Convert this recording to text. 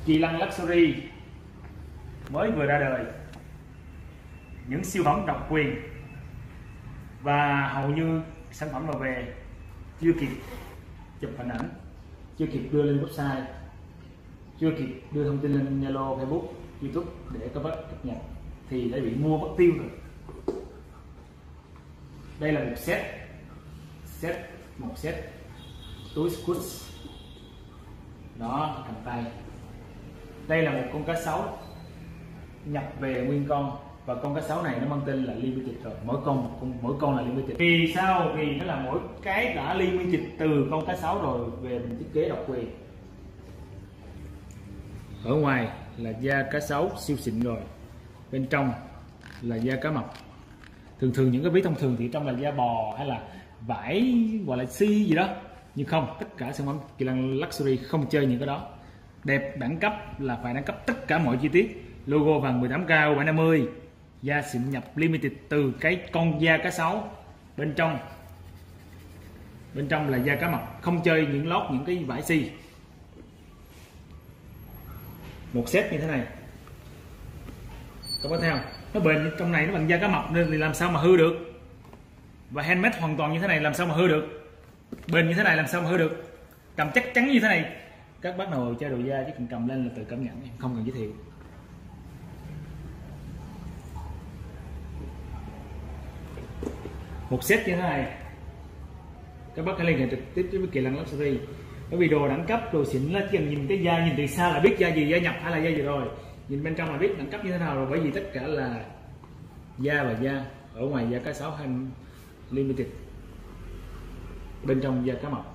Kỳ Lân Luxury mới vừa ra đời, những siêu phẩm độc quyền, và hầu như sản phẩm nào về chưa kịp chụp hình ảnh, chưa kịp đưa lên website, chưa kịp đưa thông tin lên Zalo, Facebook, YouTube để các bác cập nhật thì đã bị mua mất tiêu rồi. Đây là một set túi squid đó, cầm tay. Đây là một con cá sấu nhập về nguyên con, và con cá sấu này nó mang tên là limited rồi, mỗi con là limited. Vì sao? Vì nó là mỗi cái đã limited từ con cá sấu rồi, về mình thiết kế độc quyền. Ở ngoài là da cá sấu siêu xịn rồi, bên trong là da cá mập. Thường những cái ví thông thường thì trong là da bò hay là vải hoặc là xi gì đó, nhưng không, tất cả sản phẩm Kỳ Lân Luxury không chơi những cái đó. Đẹp đẳng cấp là phải đẳng cấp tất cả mọi chi tiết. Logo vàng 18K 750, da xịn nhập limited từ cái con da cá sấu. Bên trong là da cá mập, không chơi những lót những cái vải xi. Một set như thế này, các bác thấy không? Nó bền, trong này nó bằng da cá mập nên thì làm sao mà hư được. Và handmade hoàn toàn như thế này làm sao mà hư được. Bền như thế này làm sao mà hư được. Cầm chắc chắn như thế này, các bác nào chơi đồ da chỉ cần cầm lên là tự cảm nhận, không cần giới thiệu. Một set như thế này, các bác hãy liên hệ trực tiếp với Kỳ Lân Luxury. Bởi vì đồ đẳng cấp, đồ xịn là chỉ cần nhìn cái da, nhìn từ xa là biết da gì, da nhập hay là da gì rồi. Nhìn bên trong là biết đẳng cấp như thế nào rồi, bởi vì tất cả là da và da. Ở ngoài da cá sấu hay limited, bên trong da cá mập.